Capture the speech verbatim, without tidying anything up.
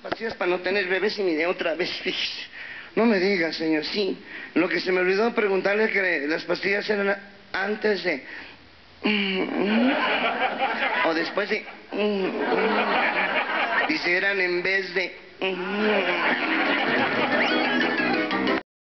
pastillas para no tener bebés y miré otra vez, fíjese. No me diga, señor, sí. Lo que se me olvidó preguntarle que las pastillas eran antes de... o después de... y si eran en vez de...